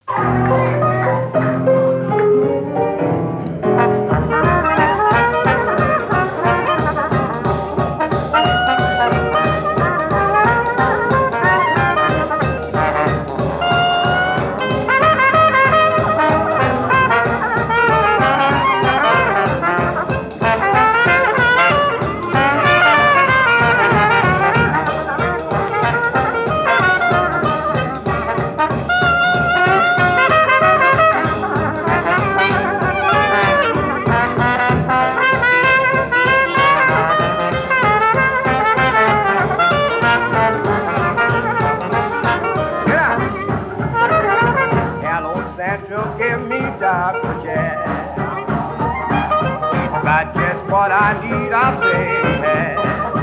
Central, give me Dr. Jack. He's got just what I need, I say.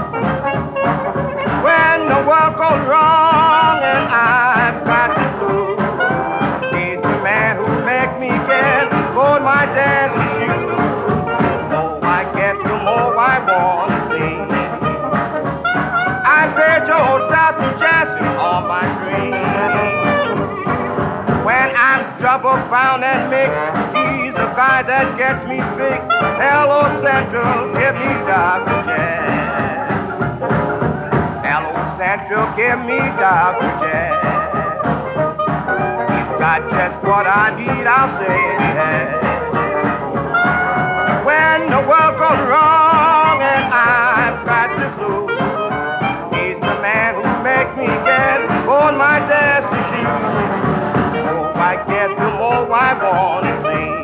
When the world goes wrong and I've got to lose, he's the man who makes me get on my dancing shoes. The more I get, the more I want to see. I bet your Dr. Jackson on my dreams. When I'm trouble-bound and mixed, he's the guy that gets me fixed. Hello, Central, give me Dr. Jack. Hello, Central, give me Dr. Jack. He's got just what I need, I'll say. When the world goes wrong and I've got the blues, he's the man who makes me get on my dancing shoes. I get the more I want to sing.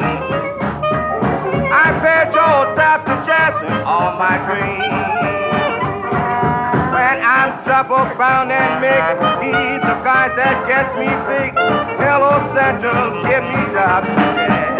I bet your Dr. Jackson on my dreams. When I'm trouble-bound and mixed, he's the guy that gets me fixed. Hello, Central, give me Dr. Jackson.